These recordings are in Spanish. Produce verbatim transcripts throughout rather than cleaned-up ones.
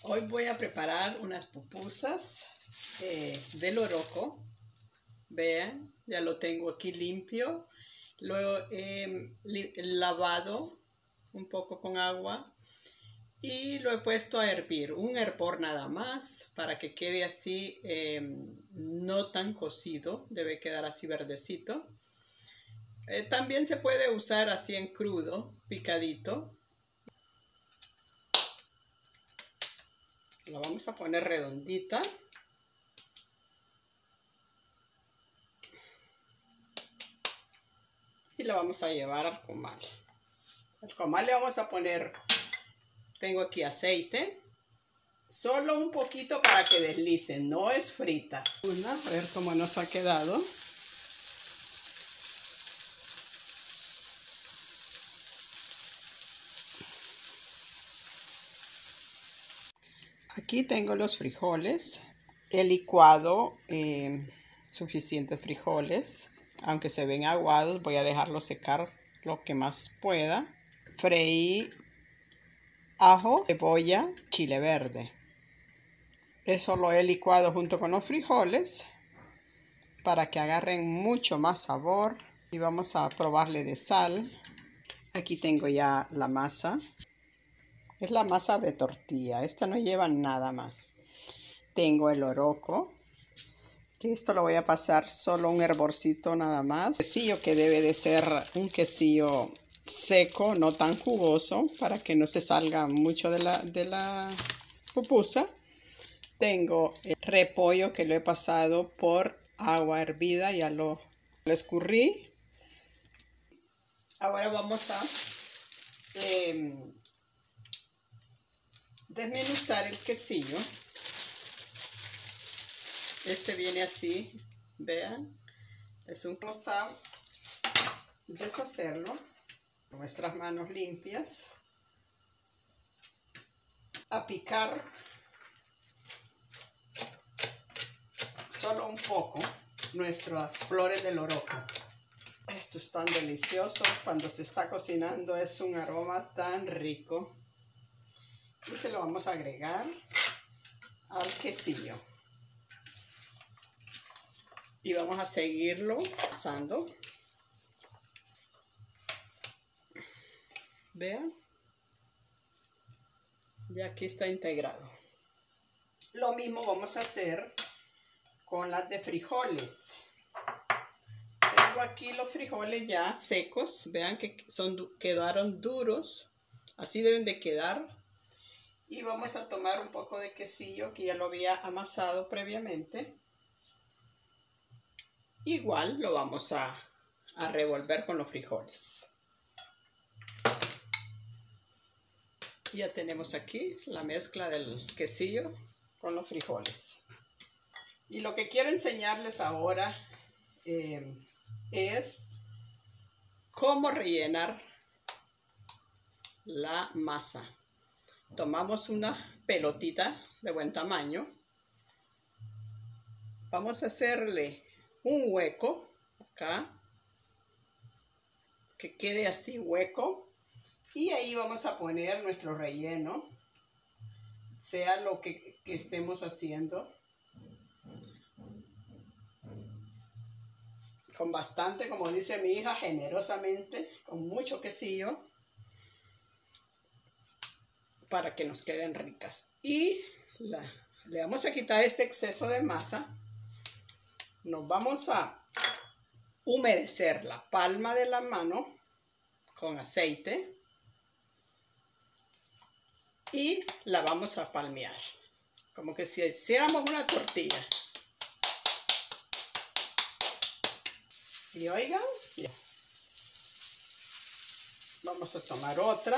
Hoy voy a preparar unas pupusas eh, de loroco. Vean, ya lo tengo aquí limpio. Lo he eh, lavado un poco con agua y lo he puesto a hervir. Un hervor nada más para que quede así, eh, no tan cocido. Debe quedar así verdecito. Eh, también se puede usar así en crudo, picadito. La vamos a poner redondita. Y la vamos a llevar al comal. Al comal le vamos a poner, tengo aquí aceite, solo un poquito para que deslice, no es frita. Una, a ver cómo nos ha quedado. Aquí tengo los frijoles. He licuado eh, suficientes frijoles. Aunque se ven aguados, voy a dejarlos secar lo que más pueda. Freí ajo, cebolla, chile verde. Eso lo he licuado junto con los frijoles para que agarren mucho más sabor. Y vamos a probarle de sal. Aquí tengo ya la masa. Es la masa de tortilla. Esta no lleva nada más. Tengo el loroco, que esto lo voy a pasar solo un hervorcito nada más. Quesillo que debe de ser un quesillo seco, no tan jugoso, para que no se salga mucho de la, de la pupusa. Tengo el repollo que lo he pasado por agua hervida, ya lo, lo escurrí. Ahora vamos a eh, desmenuzar el quesillo. Este viene así, vean, es un cosa deshacerlo con nuestras manos limpias, a picar solo un poco nuestras flores de loroco. Esto es tan delicioso, cuando se está cocinando es un aroma tan rico. Y se lo vamos a agregar al quesillo. Y vamos a seguirlo pasando. Vean. Ya aquí está integrado. Lo mismo vamos a hacer con las de frijoles. Tengo aquí los frijoles ya secos. Vean que son, quedaron duros. Así deben de quedar. Y vamos a tomar un poco de quesillo que ya lo había amasado previamente. Igual lo vamos a, a revolver con los frijoles. Ya tenemos aquí la mezcla del quesillo con los frijoles. Y lo que quiero enseñarles ahora eh, es cómo rellenar la masa. Tomamos una pelotita de buen tamaño. Vamos a hacerle un hueco acá, que quede así hueco, y ahí vamos a poner nuestro relleno, sea lo que, que estemos haciendo, con bastante, como dice mi hija, generosamente, con mucho quesillo, para que nos queden ricas. Y la, le vamos a quitar este exceso de masa. Nos vamos a humedecer la palma de la mano con aceite y la vamos a palmear, como que si hiciéramos una tortilla. Y oigan, ya. Vamos a tomar otra.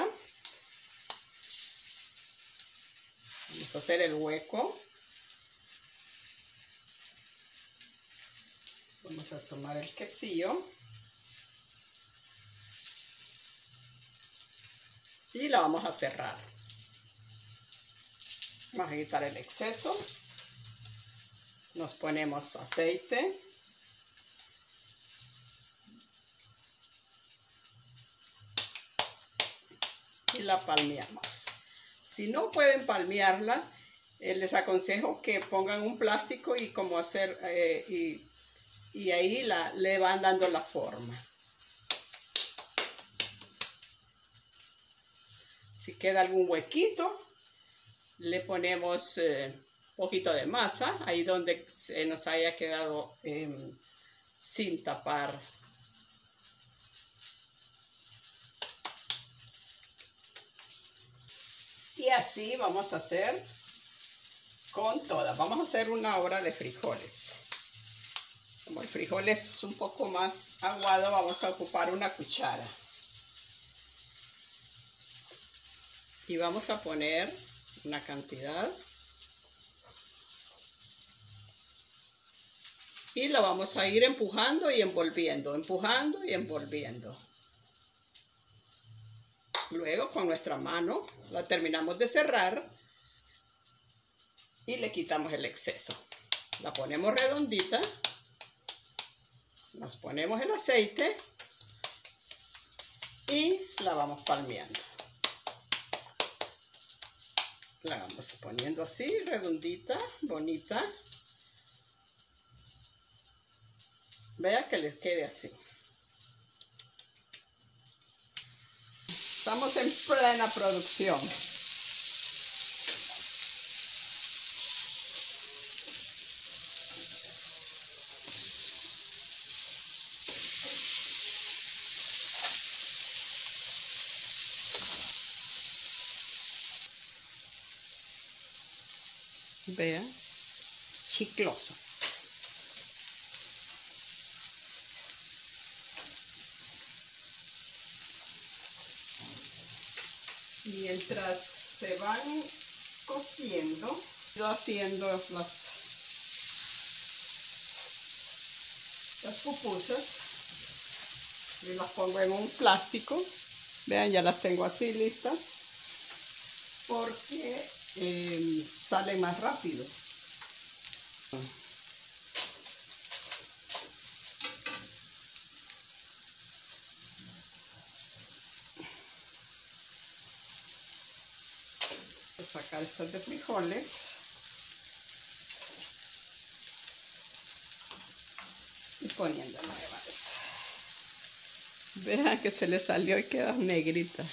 Vamos a hacer el hueco. Vamos a tomar el quesillo y la vamos a cerrar. Vamos a quitar el exceso. Nos ponemos aceite. Y la palmeamos. Si no pueden palmearla, Eh, les aconsejo que pongan un plástico y como hacer, eh, y, y ahí la, le van dando la forma. Si queda algún huequito, le ponemos eh, un poquito de masa, ahí donde se nos haya quedado eh, sin tapar. Y así vamos a hacer con todas. Vamos a hacer una obra de frijoles. Como el frijol es un poco más aguado, vamos a ocupar una cuchara. Y vamos a poner una cantidad. Y lo vamos a ir empujando y envolviendo, empujando y envolviendo. Luego con nuestra mano la terminamos de cerrar y le quitamos el exceso. La ponemos redondita, nos ponemos el aceite y la vamos palmeando. La vamos poniendo así, redondita, bonita. Vea que les quede así. Estamos en plena producción. Vea, chicloso. Mientras se van cociendo, yo haciendo las, las pupusas y las pongo en un plástico. Vean, ya las tengo así listas porque eh, salen más rápido. Voy a sacar estas de frijoles. Y poniendo nuevas. Vean que se le salió y queda negrita.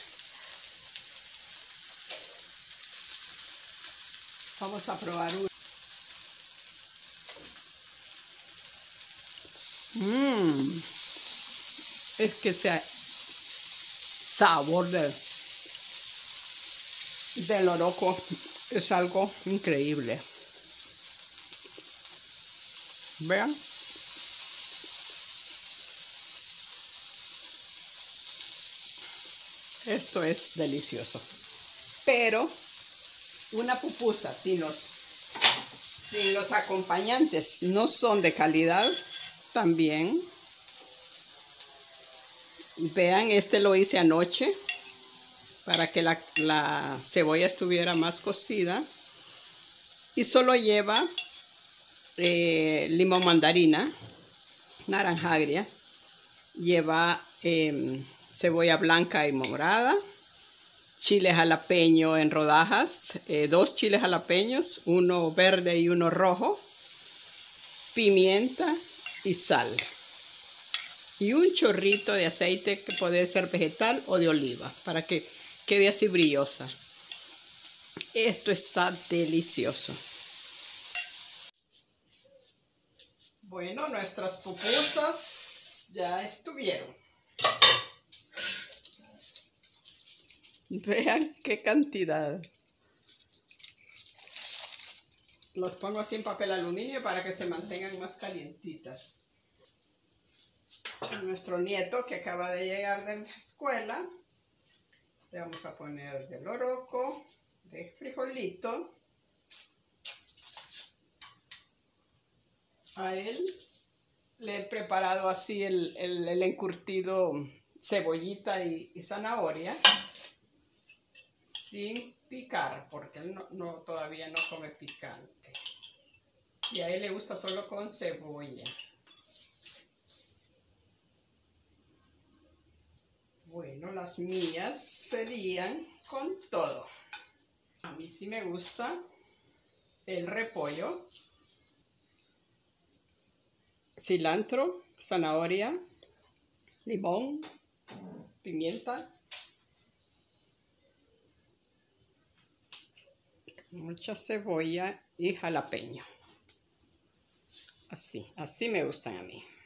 Vamos a probar una. Mmm. Es que ese sabor de, del loroco es algo increíble. Vean. Esto es delicioso. Pero una pupusa, si los, si los acompañantes no son de calidad, también. Vean, este lo hice anoche para que la, la cebolla estuviera más cocida. Y solo lleva eh, limón mandarina, naranja agria, lleva eh, cebolla blanca y morada, chile jalapeño en rodajas, eh, dos chiles jalapeños, uno verde y uno rojo, pimienta y sal. Y un chorrito de aceite que puede ser vegetal o de oliva para que quede así brillosa. Esto está delicioso. Bueno, nuestras pupusas ya estuvieron. Vean qué cantidad. Las pongo así en papel aluminio para que se mantengan más calientitas. A nuestro nieto que acaba de llegar de la escuela, le vamos a poner de loroco, de frijolito. A él le he preparado así el, el, el encurtido cebollita y, y zanahoria sin picar, porque él no, no, todavía no come picante. Y a él le gusta solo con cebolla. Bueno, las mías serían con todo. A mí sí me gusta el repollo, cilantro, zanahoria, limón, pimienta, mucha cebolla y jalapeño. Así, así me gustan a mí.